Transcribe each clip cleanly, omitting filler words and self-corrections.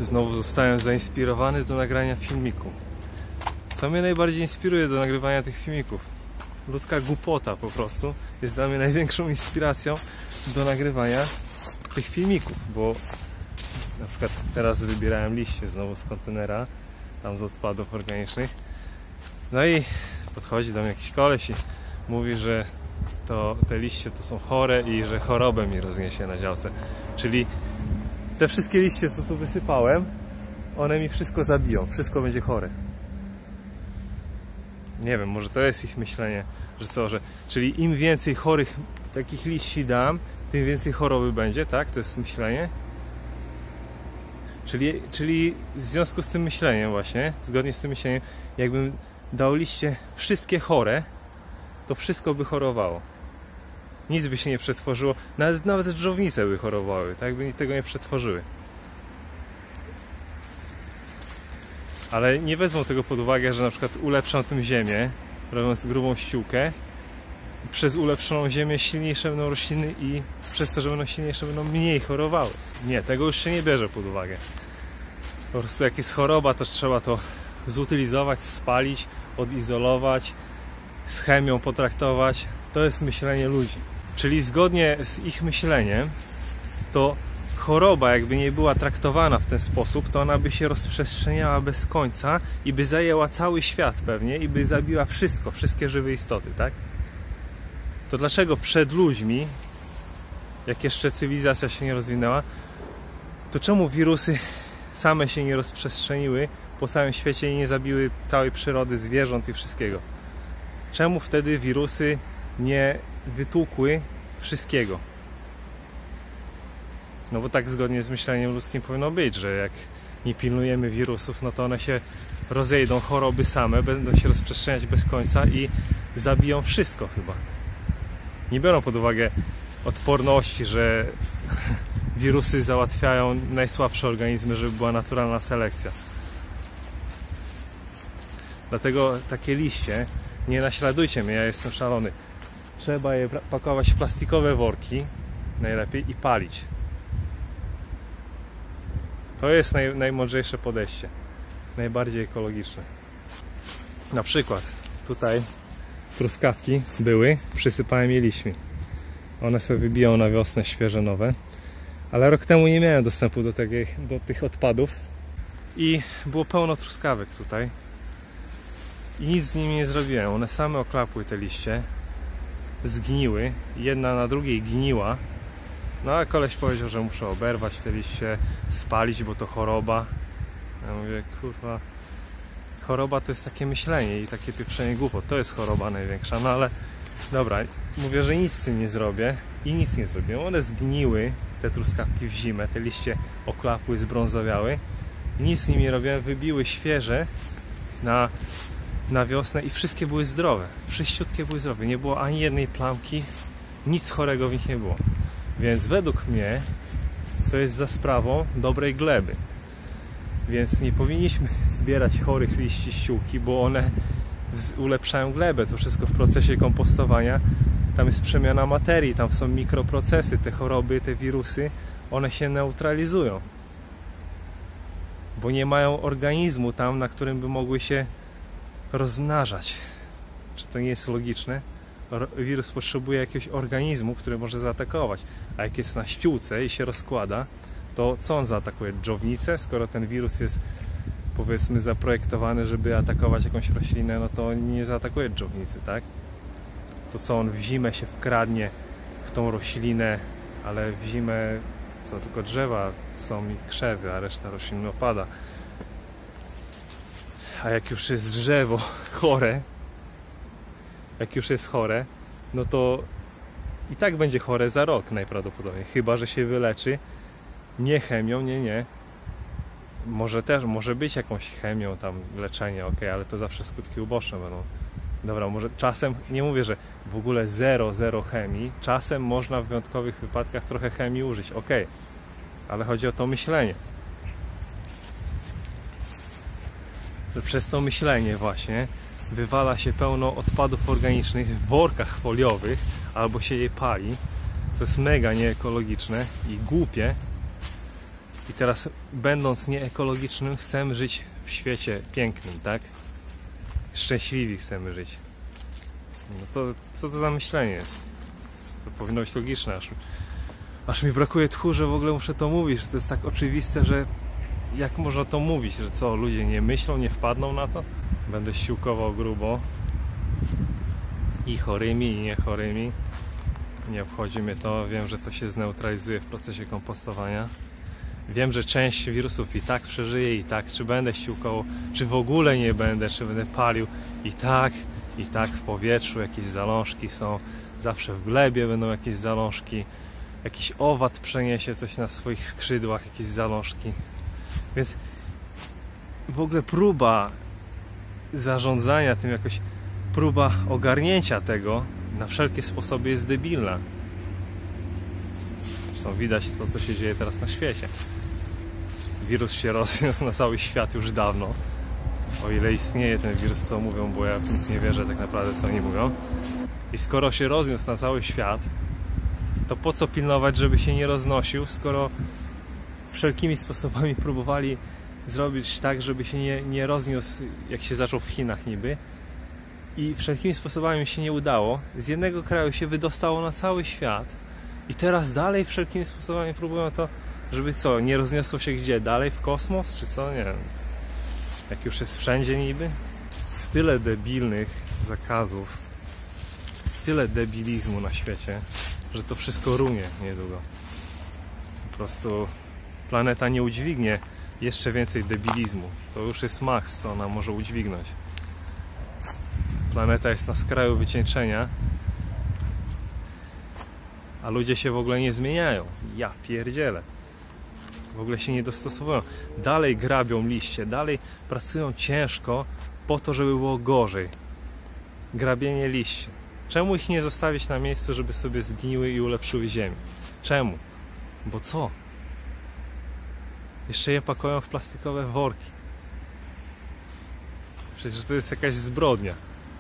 Znowu zostałem zainspirowany do nagrania filmiku. Co mnie najbardziej inspiruje do nagrywania tych filmików? Ludzka głupota po prostu jest dla mnie największą inspiracją do nagrywania tych filmików, bo na przykład teraz wybierałem liście znowu z kontenera, tam z odpadów organicznych. No i podchodzi do mnie jakiś koleś i mówi, że te liście to są chore i że chorobę mi rozniesie na działce. Czyli te wszystkie liście, co tu wysypałem, one mi wszystko zabiją, wszystko będzie chore. Nie wiem, może to jest ich myślenie, że co, że... Czyli im więcej chorych takich liści dam, tym więcej choroby będzie, tak? To jest myślenie. Czyli w związku z tym myśleniem właśnie, zgodnie z tym myśleniem, jakbym dał liście wszystkie chore, to wszystko by chorowało. Nic by się nie przetworzyło, nawet dżownice by chorowały, tak? By tego nie przetworzyły. Ale nie wezmą tego pod uwagę, że na przykład ulepszą tym ziemię, robiąc grubą ściółkę. Przez ulepszoną ziemię silniejsze będą rośliny i przez to, że będą silniejsze, będą mniej chorowały. Nie, tego już się nie bierze pod uwagę. Po prostu jak jest choroba, to trzeba to zutylizować, spalić, odizolować, z chemią potraktować. To jest myślenie ludzi. Czyli zgodnie z ich myśleniem, to choroba jakby nie była traktowana w ten sposób, to ona by się rozprzestrzeniała bez końca i by zajęła cały świat pewnie i by zabiła wszystko, wszystkie żywe istoty, tak? To dlaczego przed ludźmi, jak jeszcze cywilizacja się nie rozwinęła, to czemu wirusy same się nie rozprzestrzeniły po całym świecie i nie zabiły całej przyrody, zwierząt i wszystkiego? Czemu wtedy wirusy nie wytłukły wszystkiego? No bo tak zgodnie z myśleniem ludzkim powinno być, że jak nie pilnujemy wirusów, no to one się rozejdą, choroby same, będą się rozprzestrzeniać bez końca i zabiją wszystko chyba. Nie biorą pod uwagę odporności, że wirusy załatwiają najsłabsze organizmy, żeby była naturalna selekcja. Dlatego takie liście, nie naśladujcie mnie, ja jestem szalony. Trzeba je pakować w plastikowe worki, najlepiej, i palić. To jest najmądrzejsze podejście, najbardziej ekologiczne. Na przykład tutaj truskawki były, przysypałem je liśćmi. One sobie wybiją na wiosnę świeże, nowe. Ale rok temu nie miałem dostępu do tych odpadów i było pełno truskawek tutaj. I nic z nimi nie zrobiłem. One same oklapły te liście, zgniły, jedna na drugiej gniła. No a koleś powiedział, że muszę oberwać te liście, spalić, bo to choroba. Ja mówię, kurwa, choroba to jest takie myślenie i takie pieprzenie głupot. To jest choroba największa. No ale dobra, mówię, że nic z tym nie zrobię i nic nie zrobiłem. One zgniły, te truskawki, w zimę, te liście oklapły, zbrązowiały. Nic z nimi nie robiłem, wybiły świeże na wiosnę i wszystkie były zdrowe. Wszyściutkie były zdrowe. Nie było ani jednej plamki, nic chorego w nich nie było. Więc według mnie to jest za sprawą dobrej gleby. Więc nie powinniśmy zbierać chorych liści ściółki, bo one ulepszają glebę. To wszystko w procesie kompostowania. Tam jest przemiana materii, tam są mikroprocesy. Te choroby, te wirusy, one się neutralizują. Bo nie mają organizmu tam, na którym by mogły się rozmnażać. Czy to nie jest logiczne? Wirus potrzebuje jakiegoś organizmu, który może zaatakować. A jak jest na ściółce i się rozkłada, to co on zaatakuje? Dżownicę? Skoro ten wirus jest, powiedzmy, zaprojektowany, żeby atakować jakąś roślinę, no to nie zaatakuje dżownicy, tak? To co, on w zimę się wkradnie w tą roślinę, ale w zimę to tylko drzewa są i krzewy, a reszta roślin opada. A jak już jest drzewo chore, no to i tak będzie chore za rok najprawdopodobniej, chyba że się wyleczy nie chemią, nie. Może być jakąś chemią tam leczenie, ok, ale to zawsze skutki uboczne będą. Dobra, może czasem, nie mówię, że w ogóle zero chemii, czasem można w wyjątkowych wypadkach trochę chemii użyć, ok, ale chodzi o to myślenie. Że przez to myślenie właśnie wywala się pełno odpadów organicznych w workach foliowych albo się je pali, co jest mega nieekologiczne i głupie. I teraz będąc nieekologicznym, chcemy żyć w świecie pięknym, tak? Szczęśliwi chcemy żyć. No to co to za myślenie jest? To powinno być logiczne, aż mi brakuje tchu, że w ogóle muszę to mówić, że to jest tak oczywiste, że jak można to mówić, że co, ludzie nie myślą, nie wpadną na to? Będę siłkował grubo i chorymi, i niechorymi. Nie obchodzi mnie to, wiem, że to się zneutralizuje w procesie kompostowania. Wiem, że część wirusów i tak przeżyje, i tak, czy będę siłkował, czy w ogóle nie będę, czy będę palił, i tak w powietrzu jakieś zalążki są, zawsze w glebie będą jakieś zalążki, jakiś owad przeniesie coś na swoich skrzydłach, jakieś zalążki. Więc w ogóle próba zarządzania tym, jakoś próba ogarnięcia tego na wszelkie sposoby jest debilna. Zresztą widać to, co się dzieje teraz na świecie. Wirus się rozniósł na cały świat już dawno. O ile istnieje ten wirus, co mówią, bo ja w nic nie wierzę tak naprawdę, co oni mówią. I skoro się rozniósł na cały świat, to po co pilnować, żeby się nie roznosił, skoro wszelkimi sposobami próbowali zrobić tak, żeby się nie rozniósł, jak się zaczął w Chinach niby, i wszelkimi sposobami się nie udało. Z jednego kraju się wydostało na cały świat i teraz dalej wszelkimi sposobami próbują to, żeby co, nie rozniosło się gdzie? Dalej w kosmos, czy co? Nie wiem. Jak już jest wszędzie niby. Jest tyle debilnych zakazów, tyle debilizmu na świecie, że to wszystko runie niedługo. Po prostu planeta nie udźwignie jeszcze więcej debilizmu. To już jest maks, co ona może udźwignąć. Planeta jest na skraju wycieńczenia, a ludzie się w ogóle nie zmieniają. Ja pierdzielę. W ogóle się nie dostosowują. Dalej grabią liście, dalej pracują ciężko po to, żeby było gorzej. Grabienie liści. Czemu ich nie zostawić na miejscu, żeby sobie zgniły i ulepszyły ziemię? Czemu? Bo co? Jeszcze je pakują w plastikowe worki. Przecież to jest jakaś zbrodnia.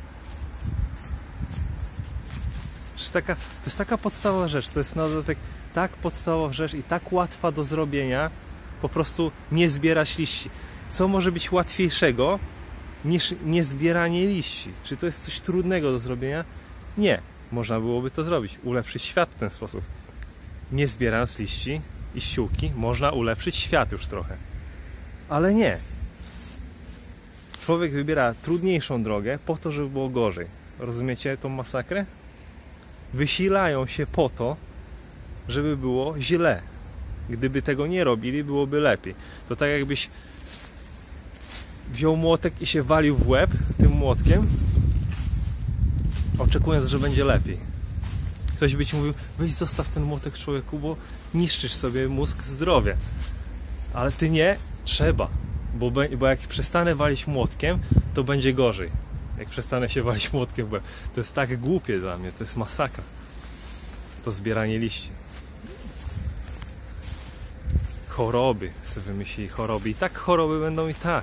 To jest taka podstawowa rzecz. To jest na dodatek tak podstawowa rzecz i tak łatwa do zrobienia. Po prostu nie zbierać liści. Co może być łatwiejszego niż niezbieranie liści? Czy to jest coś trudnego do zrobienia? Nie. Można byłoby to zrobić. Ulepszyć świat w ten sposób. Nie zbierając liści i ściółki można ulepszyć świat już trochę. Ale nie. Człowiek wybiera trudniejszą drogę po to, żeby było gorzej. Rozumiecie tą masakrę? Wysilają się po to, żeby było źle. Gdyby tego nie robili, byłoby lepiej. To tak jakbyś wziął młotek i się walił w łeb tym młotkiem, oczekując, że będzie lepiej. Ktoś by ci mówił, weź zostaw ten młotek, człowieku, bo niszczysz sobie mózg, zdrowie. Ale ty nie, trzeba. Bo jak przestanę walić młotkiem, to będzie gorzej. Jak przestanę się walić młotkiem w łeb. To jest tak głupie dla mnie, to jest masakra. To zbieranie liści. Choroby sobie wymyślili, choroby. I tak choroby będą i tak.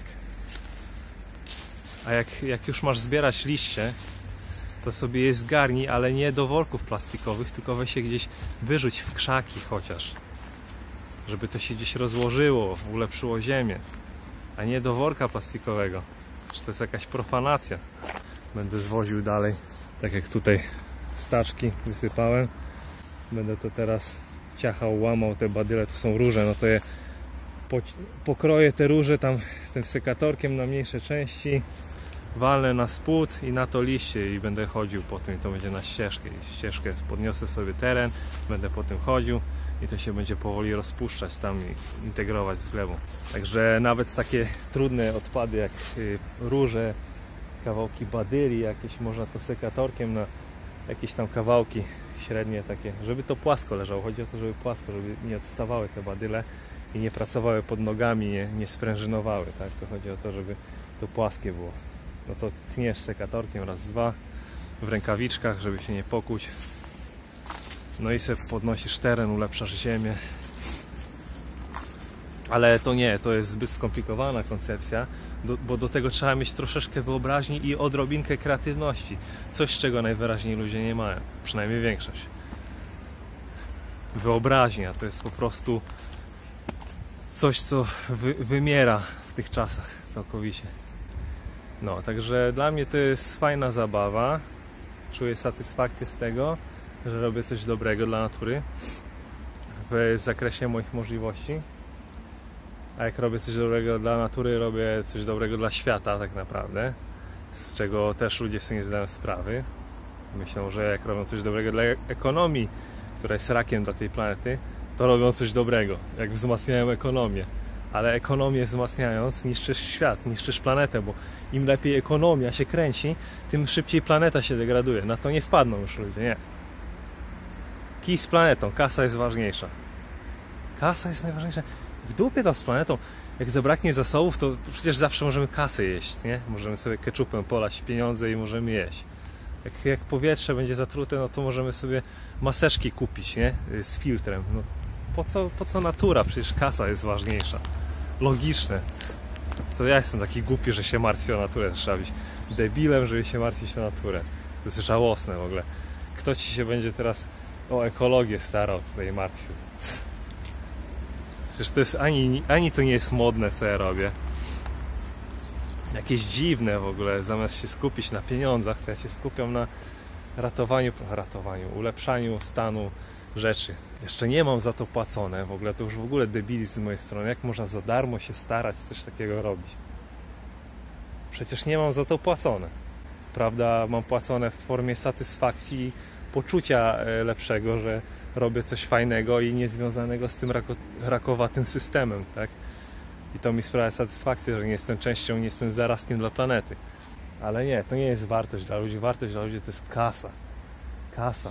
A jak już masz zbierać liście, to sobie je zgarnij, ale nie do worków plastikowych, tylko weź się gdzieś wyrzuć w krzaki chociaż. Żeby to się gdzieś rozłożyło, ulepszyło ziemię. A nie do worka plastikowego. Czy to jest jakaś profanacja? Będę zwoził dalej. Tak jak tutaj staczki wysypałem. Będę to teraz ciachał, łamał te badyle. To są róże, no to je pokroję te róże tam tym sekatorkiem na mniejsze części. Walnę na spód i na to liście i będę chodził po tym i to będzie na ścieżkę. Ścieżkę podniosę sobie teren, będę po tym chodził i to się będzie powoli rozpuszczać tam i integrować z glebą. Także nawet takie trudne odpady jak róże, kawałki badyli jakieś, można to sekatorkiem na jakieś tam kawałki średnie takie, żeby to płasko leżało. Chodzi o to, żeby płasko, żeby nie odstawały te badyle i nie pracowały pod nogami, nie sprężynowały, tak? To chodzi o to, żeby to płaskie było. No to tniesz sekatorkiem raz, dwa w rękawiczkach, żeby się nie pokuć. No i sobie podnosisz teren, ulepszasz ziemię. Ale to nie, to jest zbyt skomplikowana koncepcja, bo do tego trzeba mieć troszeczkę wyobraźni i odrobinkę kreatywności. Coś, czego najwyraźniej ludzie nie mają, przynajmniej większość. Wyobraźnia to jest po prostu coś, co wymiera w tych czasach całkowicie. No, także dla mnie to jest fajna zabawa. Czuję satysfakcję z tego, że robię coś dobrego dla natury w zakresie moich możliwości. A jak robię coś dobrego dla natury, robię coś dobrego dla świata tak naprawdę, z czego też ludzie sobie nie zdają sprawy. Myślą, że jak robią coś dobrego dla ekonomii, która jest rakiem dla tej planety, to robią coś dobrego, jak wzmacniają ekonomię. Ale ekonomię wzmacniając niszczysz świat, niszczysz planetę, bo im lepiej ekonomia się kręci, tym szybciej planeta się degraduje. Na to nie wpadną już ludzie, nie. Kij z planetą, kasa jest ważniejsza. Kasa jest najważniejsza. W dupie tam z planetą. Jak zabraknie zasobów, to przecież zawsze możemy kasę jeść, nie? Możemy sobie ketchupem polać pieniądze i możemy jeść. Jak powietrze będzie zatrute, no to możemy sobie maseczki kupić, nie? Z filtrem. No, po co natura? Przecież kasa jest ważniejsza. Logiczne. To ja jestem taki głupi, że się martwię o naturę. Trzeba być debilem, żeby się martwić o naturę. To jest żałosne w ogóle. Kto ci się będzie teraz o ekologię starał, tutaj martwił? Przecież to jest ani to nie jest modne, co ja robię. Jakieś dziwne w ogóle. Zamiast się skupić na pieniądzach, to ja się skupiam na ratowaniu, ulepszaniu stanu rzeczy. Jeszcze nie mam za to płacone. W ogóle to już w ogóle debilizm z mojej strony. Jak można za darmo się starać, coś takiego robić? Przecież nie mam za to płacone. Prawda, mam płacone w formie satysfakcji i poczucia lepszego, że robię coś fajnego i niezwiązanego z tym rakowatym systemem, tak? I to mi sprawia satysfakcję, że nie jestem częścią, nie jestem zarazkiem dla planety. Ale nie, to nie jest wartość dla ludzi. Wartość dla ludzi to jest kasa. Kasa.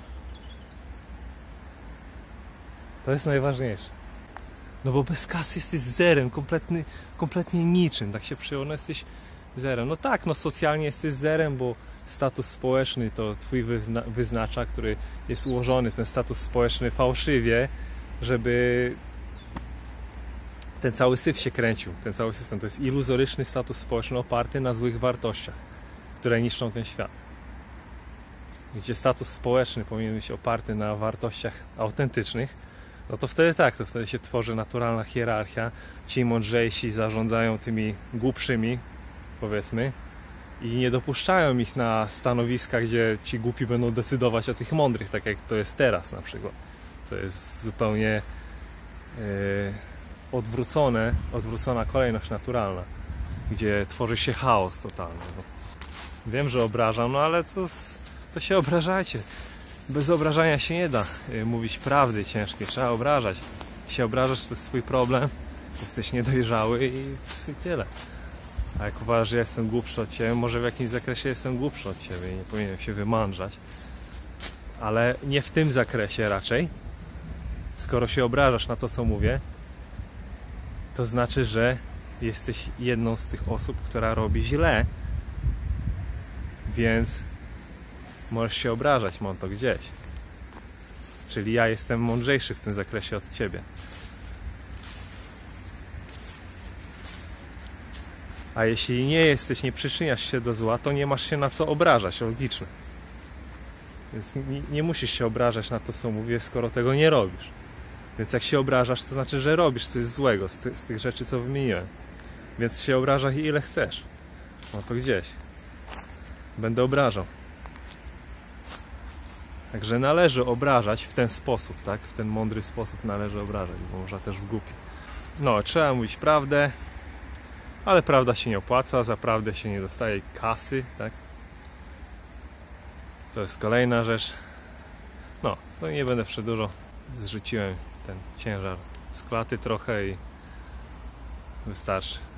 To jest najważniejsze. No bo bez kasy jesteś zerem, kompletnie niczym. Tak się przyjął, no jesteś zerem. No tak, no socjalnie jesteś zerem, bo status społeczny to twój wyznacza, który jest ułożony, ten status społeczny fałszywie, żeby ten cały syf się kręcił, ten cały system. To jest iluzoryczny status społeczny oparty na złych wartościach, które niszczą ten świat. Gdzie status społeczny powinien być oparty na wartościach autentycznych, no to wtedy tak, to wtedy się tworzy naturalna hierarchia. Ci mądrzejsi zarządzają tymi głupszymi, powiedzmy, i nie dopuszczają ich na stanowiska, gdzie ci głupi będą decydować o tych mądrych, tak jak to jest teraz na przykład. Co jest zupełnie odwrócona kolejność naturalna, gdzie tworzy się chaos totalny. No. Wiem, że obrażam, no ale to się obrażajcie. Bez obrażania się nie da mówić prawdy ciężkie, trzeba obrażać. Jeśli się obrażasz, to jest twój problem, jesteś niedojrzały i tyle. A jak uważasz, że ja jestem głupszy od ciebie, może w jakimś zakresie jestem głupszy od ciebie i nie powinienem się wymądrzać. Ale nie w tym zakresie raczej. Skoro się obrażasz na to, co mówię, to znaczy, że jesteś jedną z tych osób, która robi źle. Więc możesz się obrażać, mam to gdzieś. Czyli ja jestem mądrzejszy w tym zakresie od ciebie. A jeśli nie jesteś, nie przyczyniasz się do zła, to nie masz się na co obrażać, logiczne. Więc nie musisz się obrażać na to, co mówię, skoro tego nie robisz. Więc jak się obrażasz, to znaczy, że robisz coś złego z tych rzeczy, co wymieniłem. Więc się obrażaj ile chcesz. No to gdzieś. Będę obrażał. Także należy obrażać w ten sposób, tak? W ten mądry sposób należy obrażać, bo można też w głupi. No, trzeba mówić prawdę, ale prawda się nie opłaca, za prawdę się nie dostaje kasy, tak? To jest kolejna rzecz. No, to nie będę przedłużał. Zrzuciłem ten ciężar z klaty trochę i wystarczy.